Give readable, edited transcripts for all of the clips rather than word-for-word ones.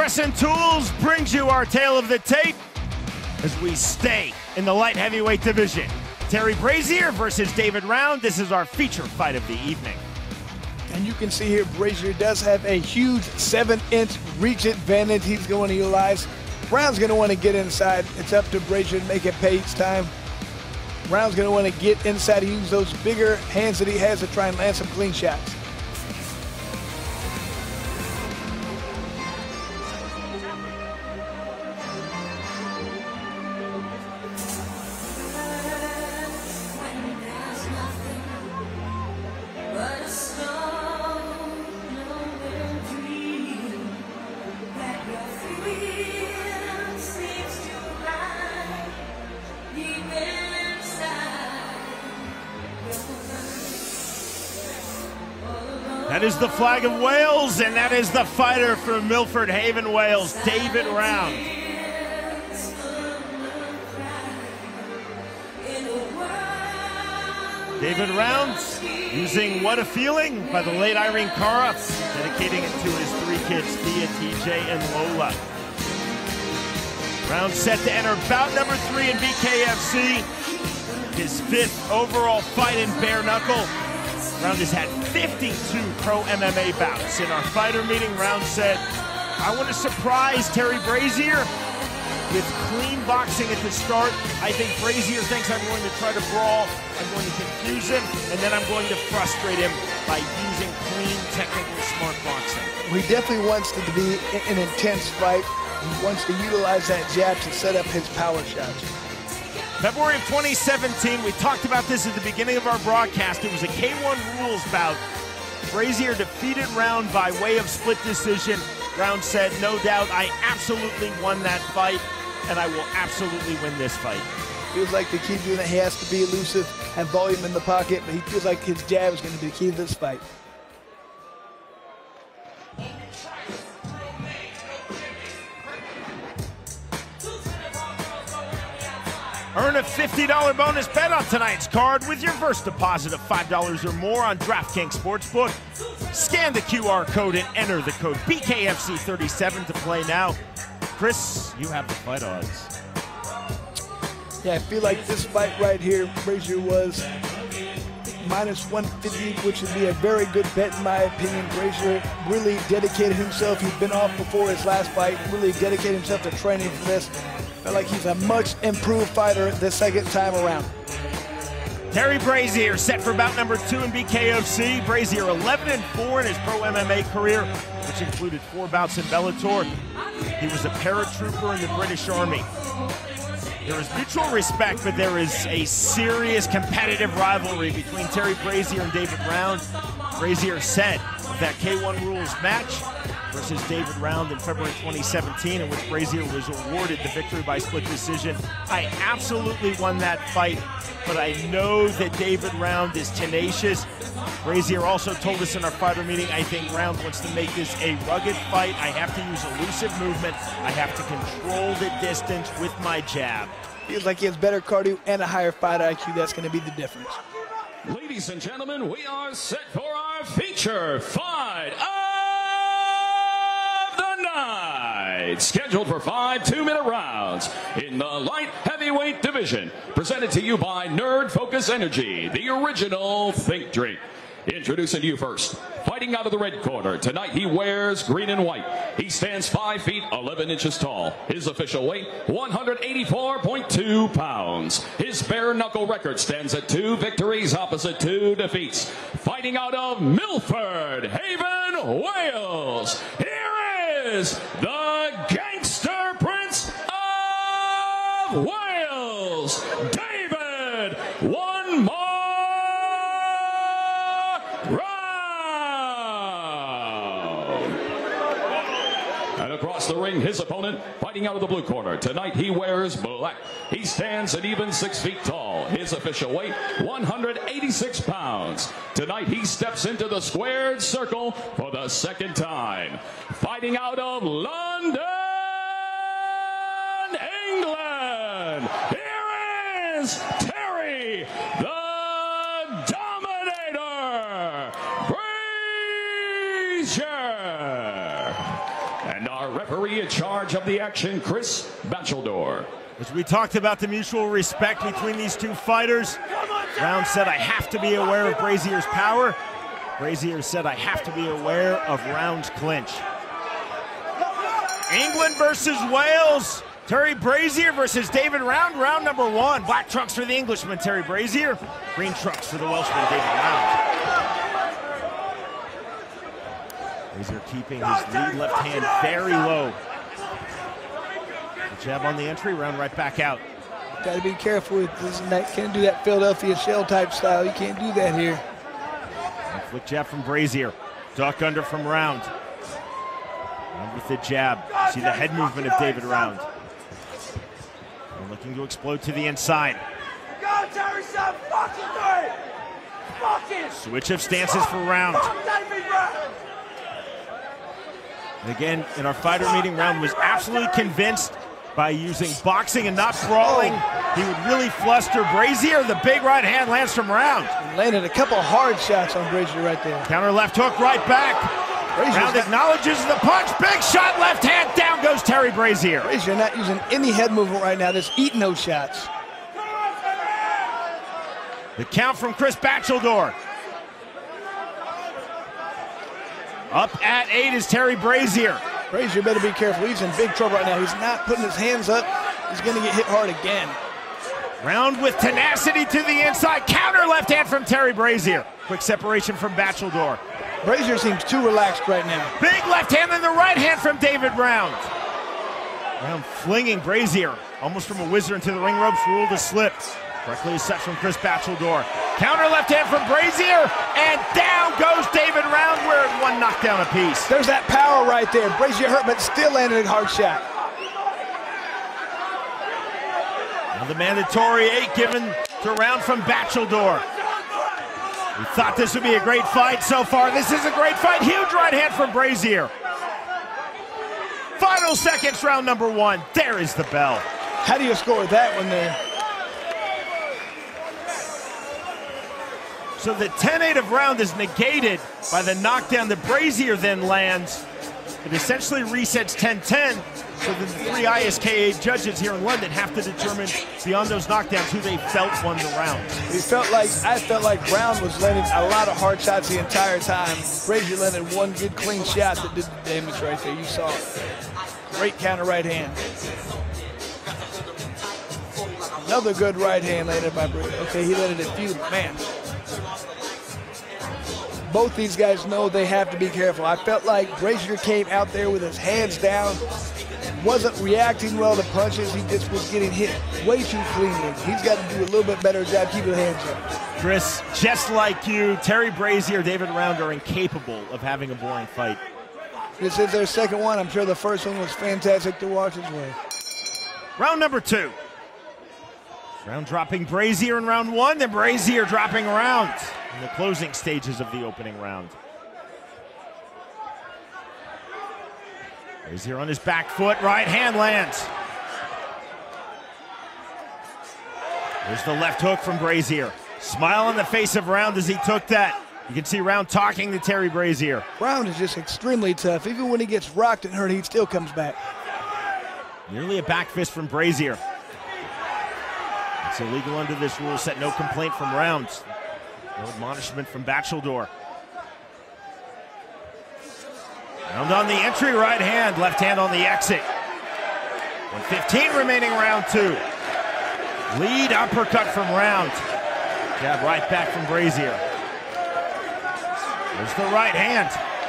Crescent Tools brings you our tale of the tape as we stay in the light heavyweight division. Terry Brazier versus David Round. This is our feature fight of the evening. And you can see here, Brazier does have a huge 7-inch reach advantage he's going to utilize. Round's going to want to get inside. It's up to Brazier to make it pay each time. Round's going to want to get inside and use those bigger hands that he has to try and land some clean shots. That is the flag of Wales, and that is the fighter from Milford Haven, Wales, David Round. David Round using What a Feeling by the late Irene Cara, dedicating it to his 3 kids, Thea, TJ, and Lola. Round set to enter bout number 3 in BKFC, his 5th overall fight in bare knuckle. Round has had 52 pro MMA bouts. In our fighter meeting, Round said, I want to surprise Terry Brazier with clean boxing at the start. I think Brazier thinks I'm going to try to brawl, I'm going to confuse him, and then I'm going to frustrate him by using clean, technical, smart boxing. Well, he definitely wants it to be an intense fight. He wants to utilize that jab to set up his power shots. February of 2017, we talked about this at the beginning of our broadcast. It was a K1 rules bout. Brazier defeated Round by way of split decision. Round said, no doubt, I absolutely won that fight, and I will absolutely win this fight. Feels like the key to that he has to be elusive, have volume in the pocket, but he feels like his jab is going to be the key to this fight. Earn a $50 bonus bet on tonight's card with your first deposit of $5 or more on DraftKings Sportsbook. Scan the QR code and enter the code BKFC37 to play now. Chris, you have the fight odds. Yeah, I feel like this fight right here, Brazier was -150, which would be a very good bet in my opinion. Brazier really dedicated himself. He'd been off before his last fight, really dedicated himself to training for this. Felt like he's a much improved fighter the second time around. Terry Brazier set for bout number 2 in BKFC. Brazier 11-4 in his pro MMA career, which included 4 bouts in Bellator. He was a paratrooper in the British Army. There is mutual respect, but there is a serious competitive rivalry between Terry Brazier and David Round. Brazier said of that K1 rules match versus David Round in February 2017, in which Brazier was awarded the victory by split decision, I absolutely won that fight, but I know that David Round is tenacious. Brazier also told us in our fighter meeting, I think Round wants to make this a rugged fight. I have to use elusive movement. I have to control the distance with my jab. Feels like he has better cardio and a higher fight IQ. That's going to be the difference. Ladies and gentlemen, we are set for our feature fight of the night. Scheduled for 5 2-minute rounds in the light heavyweight division. Presented to you by Nerd Focus Energy, the original think drink. Introducing you first, fighting out of the red corner. Tonight he wears green and white. He stands 5 feet 11 inches tall. His official weight, 184.2 pounds. His bare knuckle record stands at 2 victories opposite 2 defeats. Fighting out of Milford Haven, Wales. Here is the Gangster Prince of Wales, David "One More across the ring, his opponent, fighting out of the blue corner. Tonight he wears black. He stands at even 6 feet tall. His official weight, 186 pounds. Tonight he steps into the squared circle for the second time. Fighting out of London, England, here is Terry the Dominator Brazier. And And our referee in charge of the action, Chris Batcheldor. As we talked about the mutual respect between these two fighters, Round said, I have to be aware of Brazier's power. Brazier said, I have to be aware of Round's clinch. England versus Wales. Terry Brazier versus David Round. Round number one. Black trunks for the Englishman, Terry Brazier. Green trunks for the Welshman, David Round. Brazier keeping his lead left hand very low. The jab on the entry, Round right back out. Got to be careful with this. Can't do that Philadelphia shell type style. You can't do that here. And flick jab from Brazier. Duck under from Round. Round with the jab. See the head movement of David Round. And looking to explode to the inside. Go, Terry, son, fucking do it! Fucking! Switch of stances for Round. David Round! And again, in our fighter meeting, Round was absolutely convinced by using boxing and not brawling, he would really fluster Brazier. The big right hand lands from Round. He landed a couple hard shots on Brazier right there. Counter left hook right back. Round acknowledges the punch. Big shot, left hand. Down goes Terry Brazier. Brazier not using any head movement right now. Just eating those shots. The count from Chris Batcheldor. Up at 8 is Terry Brazier. Brazier better be careful. He's in big trouble right now. He's not putting his hands up. He's going to get hit hard again. Round with tenacity to the inside. Counter left hand from Terry Brazier. Quick separation from Batcheldor. Brazier seems too relaxed right now. Big left hand and the right hand from David Round. Round flinging Brazier almost from a whizzer into the ring ropes. Ruled to slip. Correctly set from Chris Batcheldor. Counter left hand from Brazier, and down goes David Round. We're at one knockdown apiece. There's that power right there. Brazier hurt, but still landed a hard shot. Now the mandatory 8 given to Round from Batcheldor. We thought this would be a great fight so far. This is a great fight. Huge right hand from Brazier. Final seconds, round number 1. There is the bell. How do you score that one there? So the 10-8 of Round is negated by the knockdown that Brazier then lands. It essentially resets 10-10, so the 3 ISKA judges here in London have to determine beyond those knockdowns who they felt won the round. I felt like Round was landing a lot of hard shots the entire time. Brazier landed one good clean shot that did the damage right there. You saw it. Great counter right hand. Another good right hand landed by Brazier. Okay, he landed a few, man. Both these guys know they have to be careful. I felt like Brazier came out there with his hands down, wasn't reacting well to punches. He just was getting hit way too cleanly. He's got to do a little bit better job keeping his hands up. Chris, just like you, Terry Brazier, David Round are incapable of having a boring fight. This is their second one. I'm sure the first one was fantastic to watch as well. Round number 2. Round dropping Brazier in round 1, then Brazier dropping Round in the closing stages of the opening round. Brazier on his back foot, right hand lands. There's the left hook from Brazier. Smile on the face of Round as he took that. You can see Round talking to Terry Brazier. Round is just extremely tough. Even when he gets rocked and hurt, he still comes back. Nearly a back fist from Brazier. It's illegal under this rule. Set no complaint from Round. No admonishment from Batcheldor. Round on the entry, right hand, left hand on the exit. 1:15 remaining round 2. Lead uppercut from Round. Jab right back from Brazier. There's the right hand.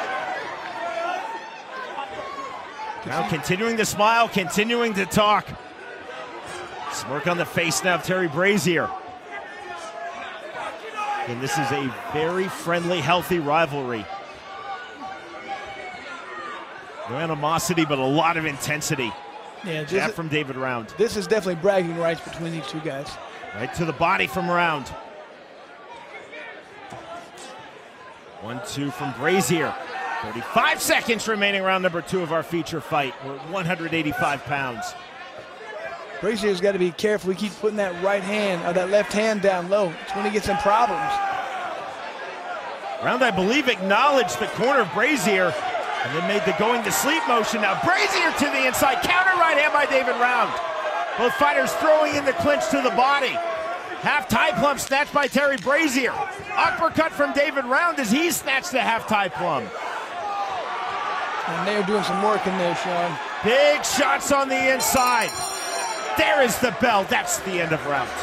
Now continuing to smile, continuing to talk. Smirk on the face now of Terry Brazier. And this is a very friendly, healthy rivalry. No animosity, but a lot of intensity. Yeah, jab from David Round. This is definitely bragging rights between these two guys. Right to the body from Round. 1-2 from Brazier. 35 seconds remaining round number 2 of our feature fight. We're at 185 pounds. Brazier's got to be careful. He keeps putting that right hand or that left hand down low. It's when he gets in problems. Round, I believe, acknowledged the corner of Brazier. And then made the going to sleep motion. Now Brazier to the inside. Counter right hand by David Round. Both fighters throwing in the clinch to the body. Half tie plum snatched by Terry Brazier. Uppercut from David Round as he snatched the half tie plum. And they're doing some work in there, Sean. Big shots on the inside. There is the bell. That's the end of round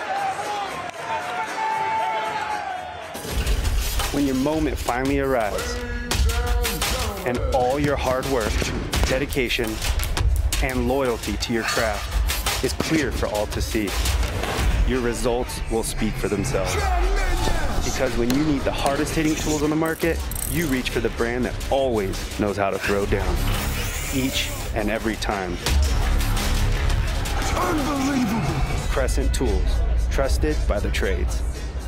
2. When your moment finally arrives and all your hard work, dedication, and loyalty to your craft is clear for all to see, your results will speak for themselves. Because when you need the hardest hitting tools on the market, you reach for the brand that always knows how to throw down, each and every time. Unbelievable. Crescent Tools, trusted by the trades.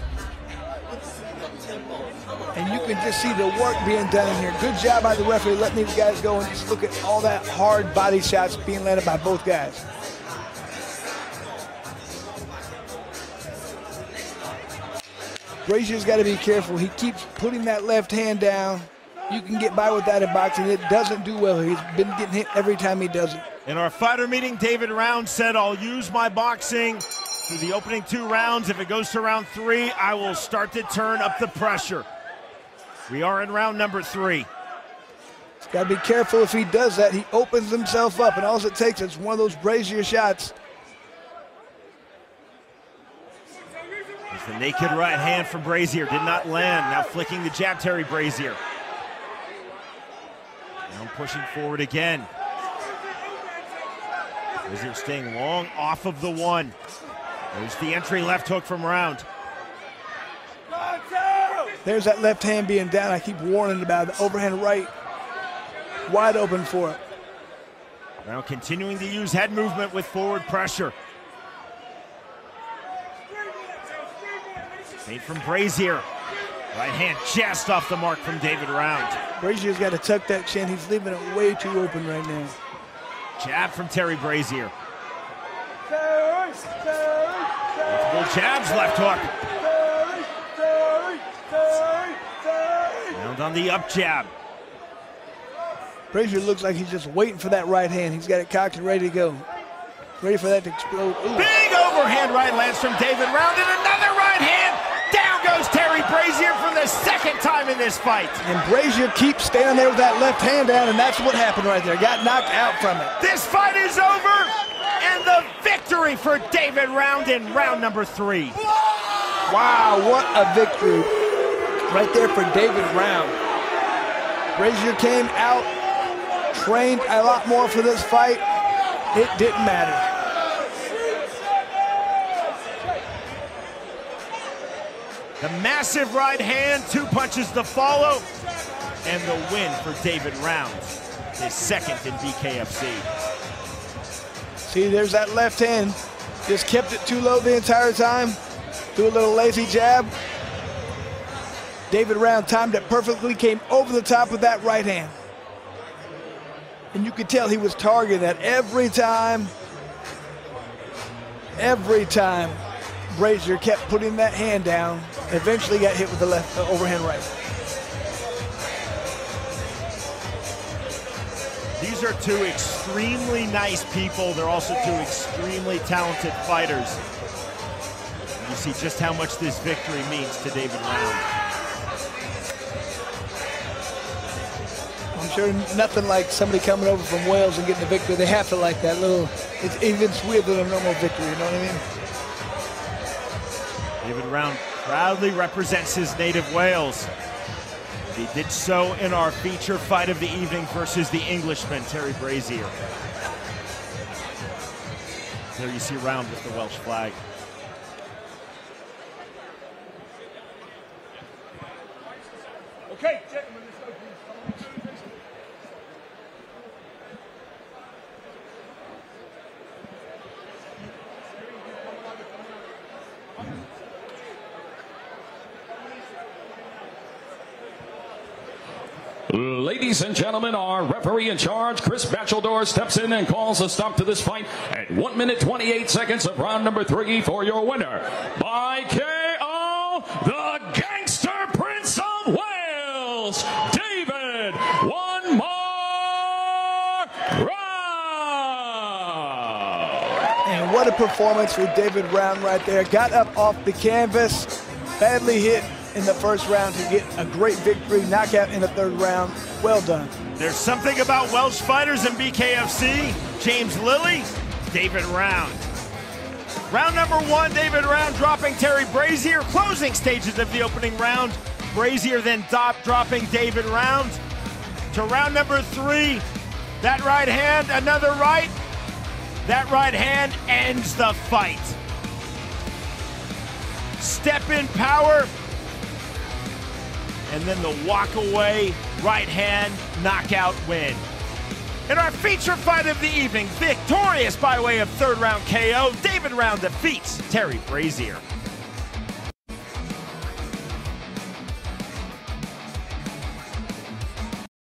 And you can just see the work being done in here. Good job by the referee letting these guys go, and just look at all that hard body shots being landed by both guys. Brazier's got to be careful. He keeps putting that left hand down. You can get by with that in boxing. It doesn't do well. He's been getting hit every time he does it. In our fighter meeting, David Round said, "I'll use my boxing through the opening 2 rounds. If it goes to round 3, I will start to turn up the pressure." We are in round number 3. He's got to be careful. If he does that, he opens himself up, and all it takes is one of those Brazier shots. There's the naked right hand from Brazier. Did not land. Now flicking the jab, Terry Brazier. Now pushing forward again. Brazier staying long off of the 1. There's the entry left hook from Round. There's that left hand being down. I keep warning about it. The overhand right, wide open for it. Now continuing to use head movement with forward pressure. Made from Brazier. Right hand just off the mark from David Round. Brazier's got to tuck that chin. He's leaving it way too open right now. Jab from Terry Brazier. Multiple jabs, left hook. Round on the up jab. Brazier looks like he's just waiting for that right hand. He's got it cocked and ready to go. Ready for that to explode. Ooh. Big overhand right lands from David Round, and another right hand. Down goes Terry Brazier for the 2nd time in this fight. And Brazier keeps standing there with that left hand down, and that's what happened right there. Got knocked out from it. This fight is over, and the victory for David Round in round number 3. Wow, what a victory right there for David Round. Brazier came out, trained a lot more for this fight. It didn't matter. The massive right hand, 2 punches to follow, and the win for David Round, his 2nd in BKFC. See, there's that left hand. Just kept it too low the entire time. Threw a little lazy jab. David Round timed it perfectly, came over the top with that right hand. And you could tell he was targeting that every time. Every time Brazier kept putting that hand down, eventually got hit with the left overhand right. These are 2 extremely nice people. They're also 2 extremely talented fighters. You see just how much this victory means to David Round. I'm sure nothing like somebody coming over from Wales and getting a victory. They have to like that little, it's even sweeter than a normal victory, you know what I mean? David Round proudly represents his native Wales. He did so in our feature fight of the evening versus the Englishman, Terry Brazier. There you see Round with the Welsh flag. Okay, gentlemen, let's go, please. Ladies and gentlemen, our referee in charge, Chris Bachelor, steps in and calls a stop to this fight at 1 minute 28 seconds of round number 3 for your winner by KO, the Gangster Prince of Wales, David "One what a performance for David Round right there. Got up off the canvas, badly hit in the first round to get a great victory, knockout in the third round. Well done. There's something about Welsh fighters in BKFC. James Lilly, David Round. Round number 1, David Round dropping Terry Brazier. Closing stages of the opening round. Brazier then dropping David Round. To round number 3, that right hand, another right. That right hand ends the fight. Step in power. And then the walk away right hand knockout win. In our feature fight of the evening, victorious by way of third round KO, David Round defeats Terry Brazier.